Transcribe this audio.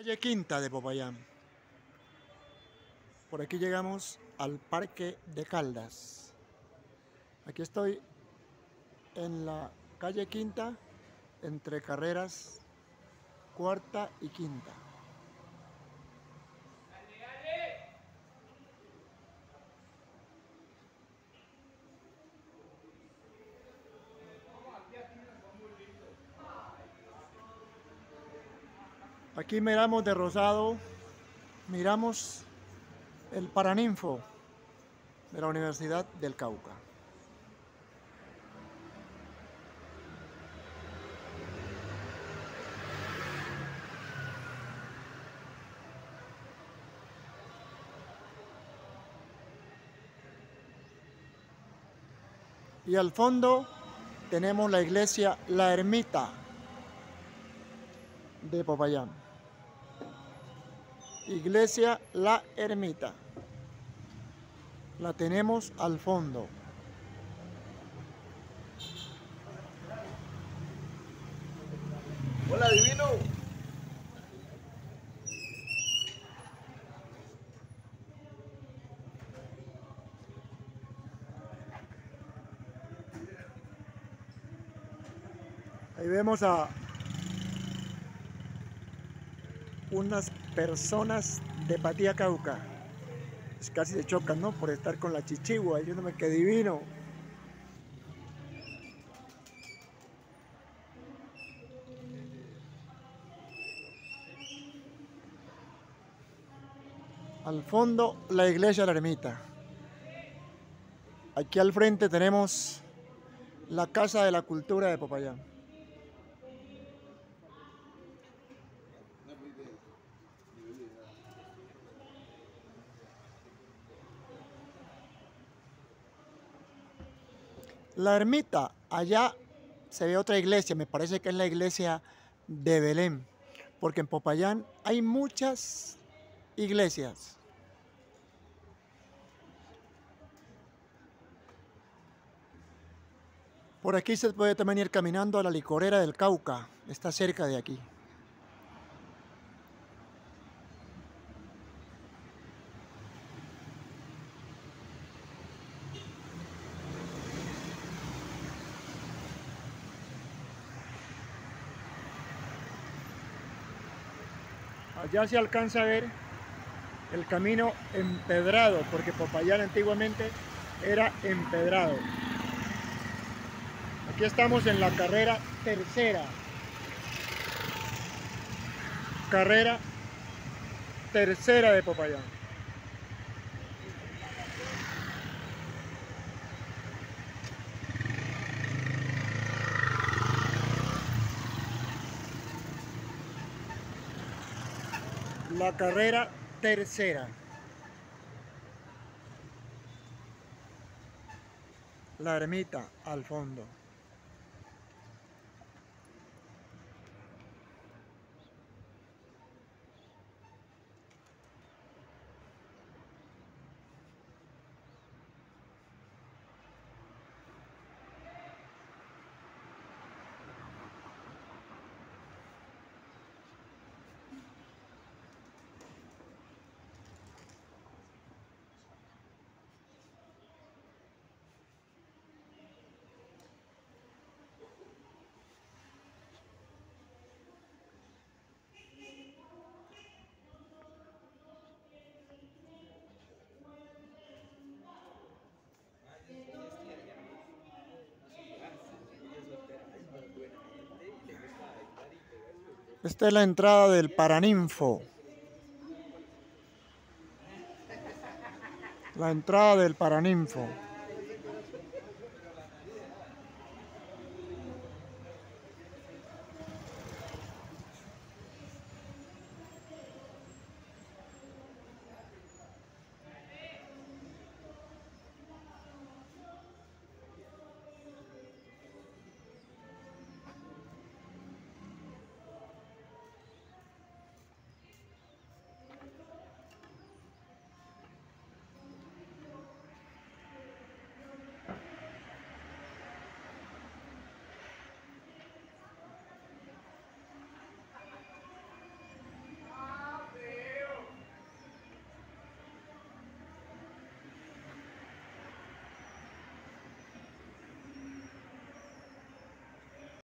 Calle Quinta de Popayán. Por aquí llegamos al Parque de Caldas. Aquí estoy en la calle Quinta, entre carreras cuarta y quinta. Aquí miramos de rosado, miramos el Paraninfo de la Universidad del Cauca. Y al fondo tenemos la iglesia La Ermita de Popayán. Iglesia La Ermita. La tenemos al fondo. Hola, divino. Ahí vemos a unas personas de Patía Cauca. Pues casi se chocan, ¿no? Por estar con la chichigua, diciéndome que divino. Al fondo, la iglesia de la Ermita. Aquí al frente tenemos la Casa de la Cultura de Popayán. La ermita, allá se ve otra iglesia, me parece que es la iglesia de Belén, porque en Popayán hay muchas iglesias. Por aquí se puede también ir caminando a la licorera del Cauca, está cerca de aquí. Allá se alcanza a ver el camino empedrado, porque Popayán antiguamente era empedrado. Aquí estamos en la carrera tercera. Carrera tercera de Popayán. La carrera tercera. La ermita al fondo. Esta es la entrada del Paraninfo. La entrada del Paraninfo.